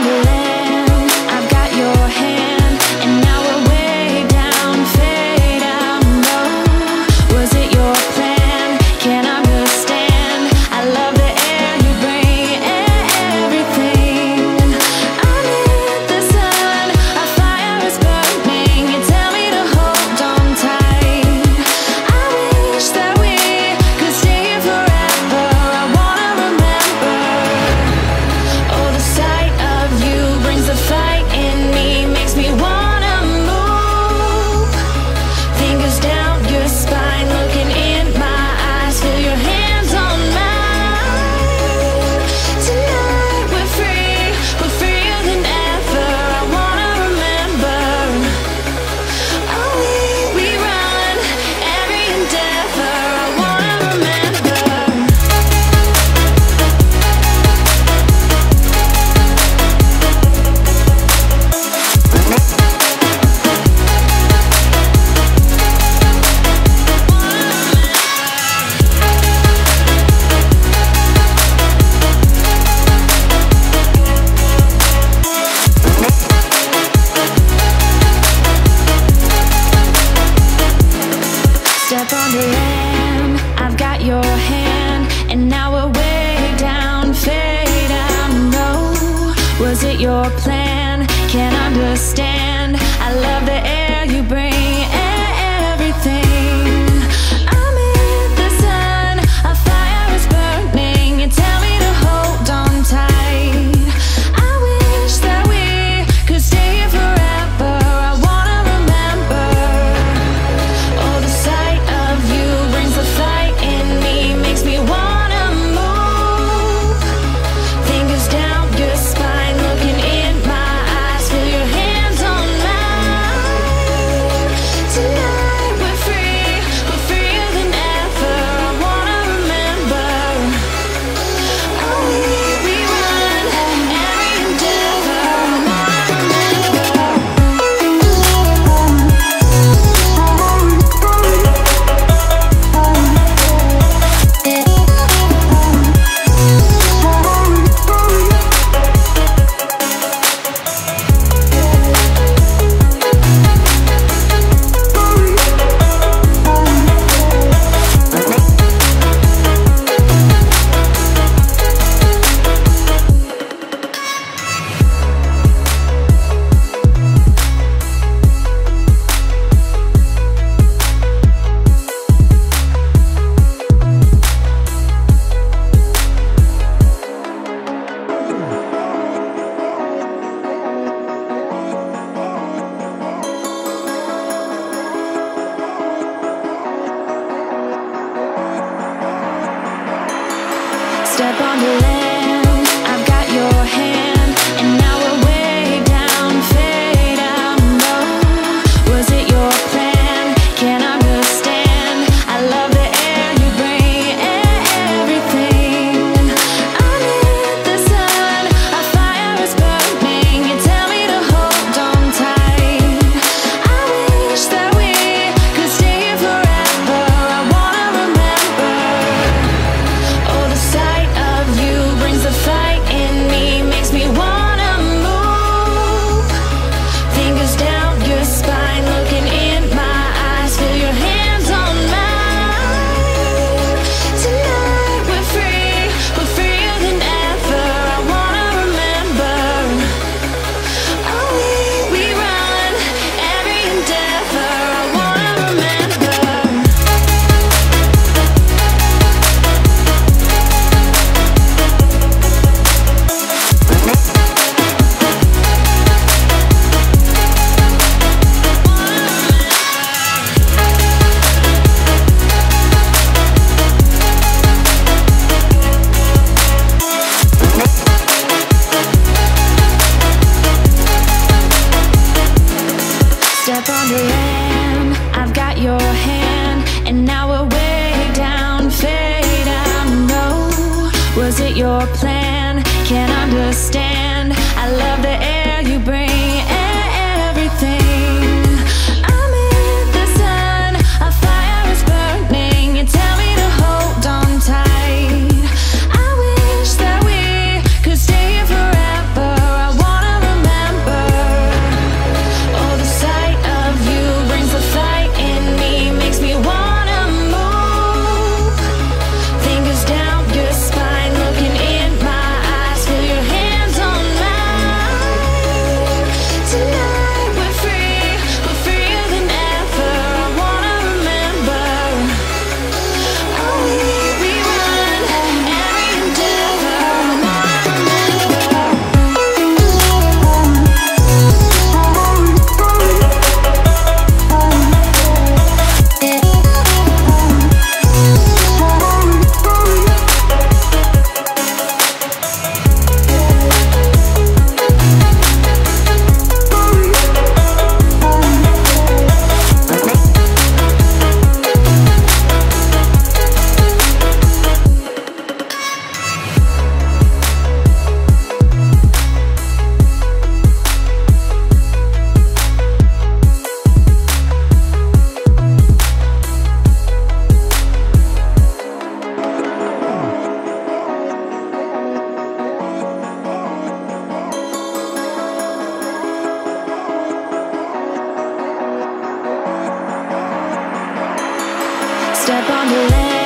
the land, I've got your hand, and now we're way down, fade out low. Was it your plan? Can't understand. I love the air you bring, everything. Amid the sun, a fire is burning. You tell me to hold on tight. I wish that we could stay here forever. I wanna remember. Oh, the sight of you brings the fight in me, makes me wanna move. Fingers down your spine, looking in my eyes, feel your hands on mine. Tonight we're free, we're freer than ever. I wanna remember. Oh, we run every endeavor. I wanna remember. Step on the land, I've got your hand, and now we're way down, fade out low. Was it your plan? Can't understand. I love the air you bring, everything. Amid the sun, a fire is burning. You tell me to hold on tight. I wish that we could stay here forever. I wanna remember. Oh, the sight of you brings the fight in me, makes me wanna move. Fingers down your spine, looking in my eyes, feel your hands on mine. Tonight we're free, we're freer than ever. I wanna remember. Oh, we run every endeavor. I wanna remember. Step on the land, I've got your hand, and now we're way down, fade out low. Was it your plan? Can't understand. I love the air you bring, everything. Amid the sun, a fire is burning. You tell me to hold on tight. I wish that we could stay here forever. I wanna remember. Oh, the sight of you brings the fight in me, makes me wanna move. Fingers down your spine, looking in my eyes, feel your hands on mine. Tonight we're free, we're freer than ever. I wanna remember. Oh, we run every endeavor. I wanna remember. Step on the land, I've got your hand, and now we're way down, fade out low. Was it your plan? Can't understand. I love the air you bring, everything. Amid the sun, a fire is burning. You tell me to hold on tight. I wish that we could stay here forever. I wanna step on the land.